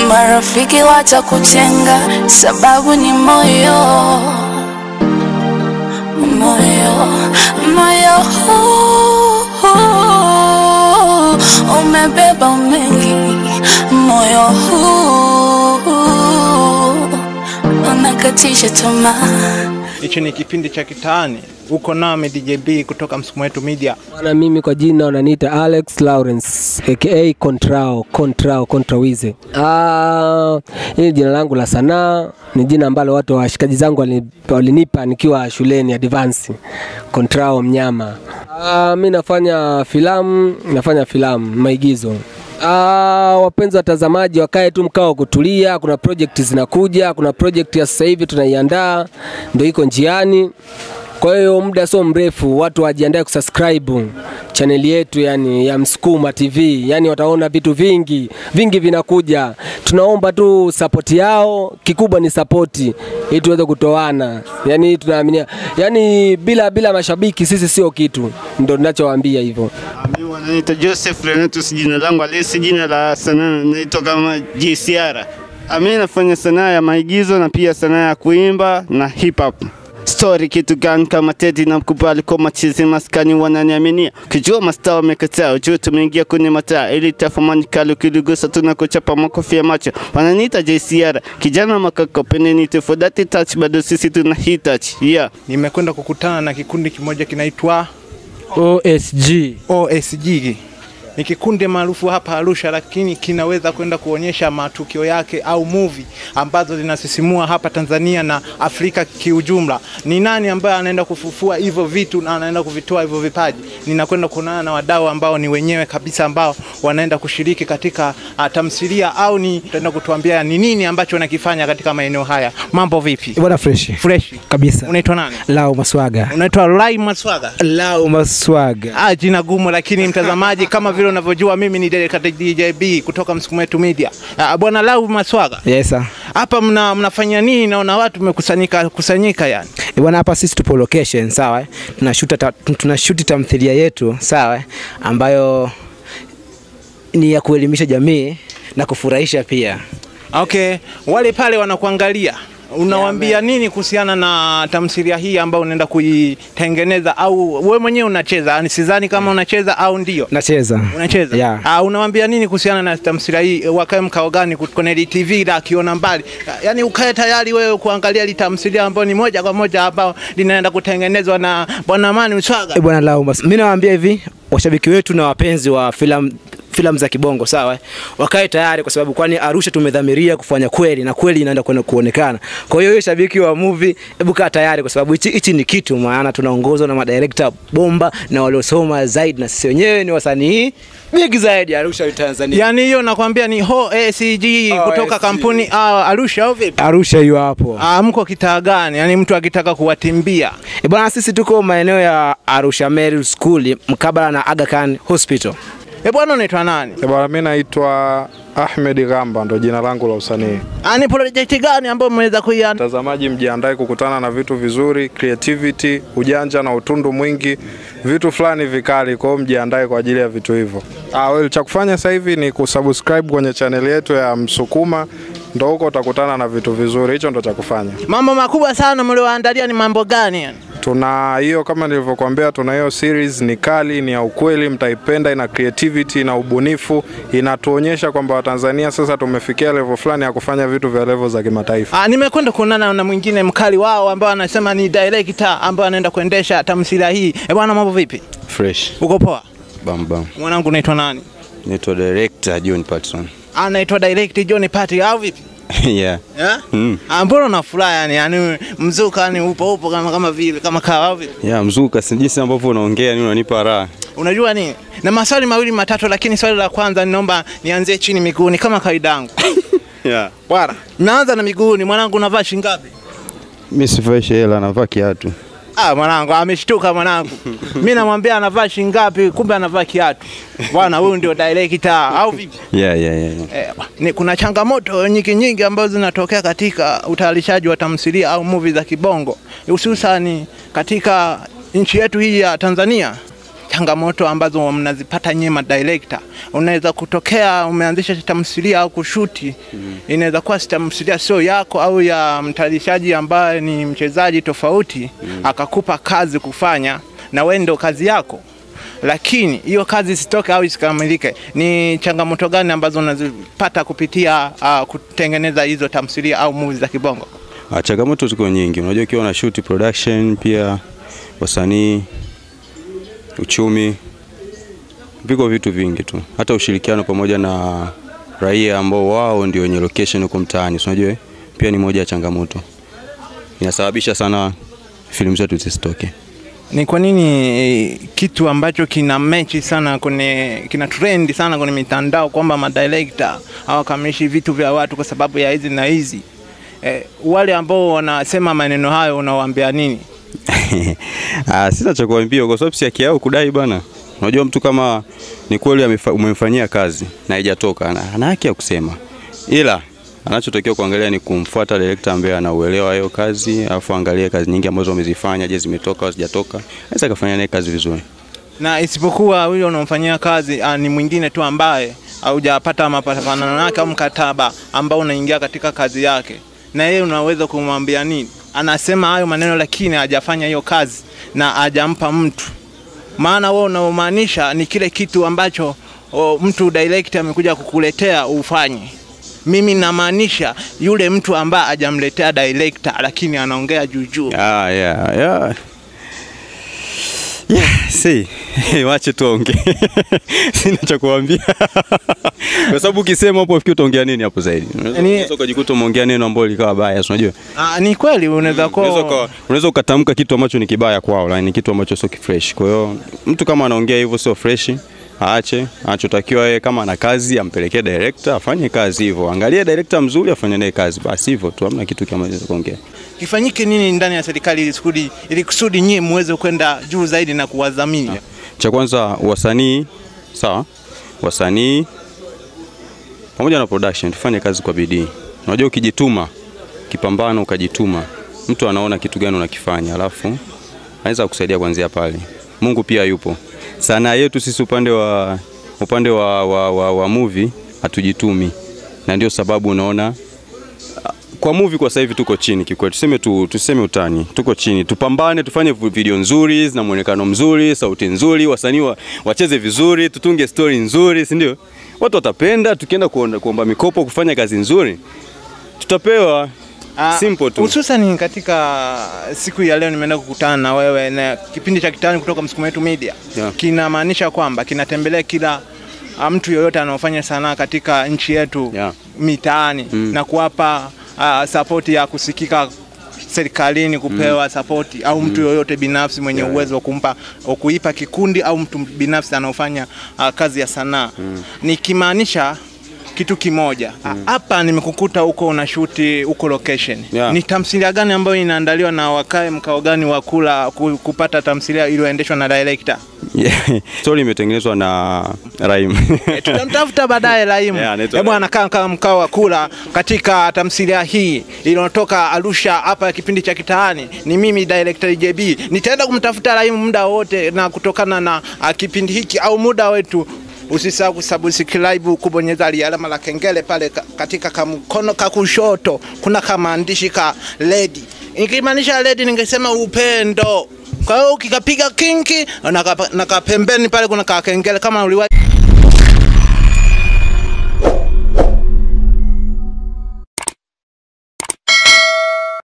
marafiki watakutenga, sababu ni moyo, moyo, moyo umebeba mengi, moyo unakatisha tamaa. Hicho ni kipindi cha kitaani. Uko nami DJB kutoka Msukumo Wetu Media. Bwana, mimi kwa jina wananiita Alex Lawrence aka Contrawize. Hili jina langu la sanaa ni jina ambalo watu washikaji zangu walinipa nikiwa shuleni advance. Contrao mnyama. Mimi nafanya filamu, maigizo. Wapenzi watazamaji wakae tu mkao kutulia, kuna project zinakuja, kuna project ya sasa hivi tunaiandaa ndio iko njiani. Kwa hiyo muda sio mrefu watu wajiandae kusubscribe channel yetu yani ya Msukumo TV. Yani wataona vitu vingi vinakuja. Tunaomba tu support yao, kikubwa ni support ili tuweze kutoana. Yani tunaamini yani bila mashabiki sisi sio kitu. Ndio ninachowaambia hivyo. Mimi wananiita Joseph Renatus, jina langu halisi, jina la sanaa naitwa kama JCR. Mimi nafanya sanaa ya maigizo na pia sanaa ya kuimba na hip hop. Story kitu gani kama Teddy na mkubali kwa machizi maskani wananiaminia. Kijua mastaa wamekataa, ujue tumeingia kwenye mataa. Ili tafamani kali ukiligusa tunakuchapa makofi ya macho. Wananiita JCR, kijana makako penenite for that touch, bado sisi tuna hit touch. Yeah. Nimekwenda kukutana na kikundi kimoja kinaitwa OSG. Ni kikundi maarufu hapa Arusha, lakini kinaweza kwenda kuonyesha matukio yake au movie ambazo zinasisimua hapa Tanzania na Afrika kiujumla. Ni nani ambaye anaenda kufufua hivyo vitu na anaenda kuvitoa hivyo vipaji? Ninakwenda kuonana na wadau ambao ni wenyewe kabisa ambao wanaenda kushiriki katika tamthilia au ni tutaenda kutuambia ni nini ambacho wanakifanya katika maeneo haya. Mambo vipi? Bwana fresh kabisa. Unaitwa nani? Lau Maswaga. Unaitwa Rai Maswaga? Lau Maswaga. Jina gumu, lakini mtazamaji kama vile unavyojua mimi ni director DJB kutoka Msukumo Wetu Media. Bwana Lau Maswaga. Yes sir. Hapa mnafanya nini? Naona watu mmekusanyika yani. Bwana hapa sisi tupo location, sawa? Tunashoot tamthilia yetu, sawa? Ambayo ni ya kuelimisha jamii na kufurahisha pia. Okay, wale pale wanakuangalia. Unawaambia nini kuhusiana na tamthilia hii ambayo unaenda kuitengeneza au wewe mwenyewe unacheza? Sidhani kama unacheza au ndio? Nacheza. Unacheza? Yeah. Unawaambia nini kuhusiana na tamthilia hii? Wakae mkao gani kwenye TV la kiona mbali? Yaani ukae tayari wewe kuangalia ile tamthilia ambayo ni moja kwa moja ambao linaenda kutengenezwa na Bwana Mani Mswaga. Bwana Lau, mimi nawaambia hivi, washabiki wetu na wapenzi wa filamu za kibongo, sawa? Wakae tayari kwa sababu kwani Arusha tumedhamiria kufanya kweli na kweli inaenda kuonekana. Kwa hiyo shabiki wa movie, hebu kaa tayari kwa sababu hichi ni kitu, maana tunaongozwa na madirector bomba na waliosoma zaidi na sisi wenyewe ni wasanii big zaidi Arusha Tanzania. Yaani hiyo nakwambia ni OSG kutoka kampuni Arusha au vipi? Arusha hiyo hapo. Mko kitaa gani? Yaani mtu akitaka kuwatimbia. Bwana sisi tuko maeneo ya Arusha Meru School mkabala na Aga Khan Hospital. Bwana unaitwa nani? Bwana mimi naitwa Ahmed Gamba, ndo jina langu la usanii. Ni project gani ambayo mmeweza kuiandaa? Tazamaji mjiandae kukutana na vitu vizuri, creativity, ujanja na utundu mwingi, vitu fulani vikali, kwa hiyo mjiandae kwa ajili ya vitu hivyo. Cha kufanya sasa hivi ni kusubscribe kwenye channel yetu ya Msukuma, ndo huko utakutana na vitu vizuri, hicho ndo cha kufanya. Mambo makubwa sana mlioandalia ni mambo gani yani? Tuna hiyo kama nilivyokuambia, tuna hiyo series ni kali, ni ya ukweli, mtaipenda, ina creativity na ubunifu, inatuonyesha kwamba Watanzania sasa tumefikia level fulani ya kufanya vitu vya level za kimataifa. Nimekwenda kuonana na mwingine mkali wao ambao anasema ni director ambao anaenda kuendesha tamthilia hii. Bwana mambo vipi? Fresh. Uko poa? Bam. Mwanangu unaitwa nani? Naitwa director John Patson. Anaitwa director John Patson au vipi? Yeah. Mbona unafurahi yani mzuka yani upo kama vile kama kawa vipi? Yeah, mzuka si jinsi ambavyo unaongea ni unanipa raha. Unajua nini? Na maswali mawili matatu, lakini swali la kwanza ninaomba nianzie chini miguuni kama kawaida yangu. Yeah. Bwana, naanza na miguuni. Mwanangu unavaa shingapi? Mimi sivai hela, navaa kiatu. Mwanangu ameshtuka mwanangu. Mimi namwambia anavaa shingapi, kumbe anavaa kiatu. Bwana huyu ndio director au vipi? Yeah. Ni kuna changamoto nyingi ambazo zinatokea katika utayarishaji wa tamthilia au movie za kibongo, hususan katika nchi yetu hii ya Tanzania. changamoto ambazo mnazipata nyema director. Unaweza kutokea umeanzisha tamthilia au kushuti, inaweza kuwa tamthilia sio yako au ya mtayarishaji ambaye ni mchezaji tofauti, akakupa kazi kufanya na wewe ndio kazi yako, lakini hiyo kazi isitoke au isikamilike. Ni changamoto gani ambazo unazipata kupitia kutengeneza hizo tamthilia au movies za kibongo? Changamoto ziko nyingi. Unajua ukiwa na shoot production, pia wasanii, uchumi, viko vitu vingi tu. Hata ushirikiano pamoja na raia ambao wao ndio wenye location huko mtaani, unajua pia ni moja ya changamoto. Inasababisha sana filamu zetu zisitoke. Ni kwa nini kitu ambacho kina mechi sana kina trend sana kwenye mitandao kwamba madirector hawakamishi vitu vya watu kwa sababu ya hizi na hizi? Wale ambao wanasema maneno hayo unawaambia nini? Sina cha kuambia kwa sababu si haki yao kudai bana. Unajua mtu kama ni kweli umemfanyia kazi na haijatoka, ana haki ya kusema. Ila anachotakiwa kuangalia ni kumfuata director ambaye anauelewa hiyo kazi, afu angalie kazi nyingi ambazo wamezifanya, je, zimetoka au hazijatoka. Anaweza kufanya naye kazi vizuri. Na isipokuwa huyo unamfanyia kazi ni mwingine tu ambaye haujapata mapatano yake au mkataba ambao unaingia katika kazi yake, na yeye unaweza kumwambia nini? Anasema hayo maneno lakini hajafanya hiyo kazi na hajampa mtu. Maana wewe unaomaanisha ni kile kitu ambacho mtu director amekuja kukuletea ufanye. Mimi namaanisha yule mtu ambaye hajamletea director lakini anaongea juu. Yeah, see, wache tuongee. Sina cha kuambia. Kwa sababu ukisema hapo ufikiri utaongea nini hapo zaidi? Unaweza ukajikuta umeongea neno ambalo likawa baya, unajua? Ni kweli unaweza ukatamka kitu ambacho ni kibaya kwao, lakini kitu ambacho sio fresh. Kwa hiyo mtu kama anaongea hivyo sio fresh, aache. Anachotakiwa yeye kama ana kazi ampelekee director afanye kazi hivyo. Angalia director mzuri afanye naye kazi. Basi hivyo tu, hamna kitu kama hicho kuongea. Kifanyike nini ndani ya serikali ili kusudi nyinyi muweze kwenda juu zaidi na kuwadhamini? Cha kwanza wasanii, sawa? Wasanii pamoja na production tufanye kazi kwa bidii. Unajua ukijituma, kipambano ukajituma, mtu anaona kitu gani unakifanya, alafu anaweza kukusaidia kuanzia pale. Mungu pia yupo. Sanaa yetu sisi upande wa movie hatujitumi. Na ndio sababu unaona kwa movie kwa sasa hivi tuko chini kikweli. Tuseme utani. Tuko chini. Tupambane, tufanye video nzuri na muonekano mzuri, sauti nzuri, wasanii wacheze vizuri, tutunge story nzuri, si ndio? Watu watapenda, tukienda kuomba mikopo kufanya kazi nzuri, tutapewa. Simple tu. Hususan katika siku ya leo nimeenda kukutana na wewe na kipindi cha Kitani kutoka Msukumo Wetu Media. Kinamaanisha kwamba kinatembelea kila mtu yoyote anaofanya sanaa katika nchi yetu mitaani na kuwapa support ya kusikika serikalini, kupewa support au mtu yoyote binafsi mwenye uwezo wa kuipa kikundi au mtu binafsi anaofanya kazi ya sanaa. Nikimaanisha kitu kimoja. Hapa nimekukuta huko una shoot huko location. Ni tamthilia gani ambayo inaandaliwa na wakae mkao gani wa kula kupata tamthilia iliyoendeshwa na director? Story imetengenezwa na Raim. Tutamtafuta baadaye Raim. Hebu anakaa mkao wa kula katika tamthilia hii iliyotoka Arusha hapa kipindi cha Kitaani. Ni mimi director JB. Nitaenda kumtafuta Raim muda wote, na kutokana na kipindi hiki au muda wetu, usisahau kusubscribe, kubonyeza alama la kengele pale katika kamkono kakushoto kuna kamaandishi ka lady. Nikimaanisha lady ningesema upendo. Kwa hiyo ukikapiga kinki na kapembeni pale kuna kengele kama uliwahi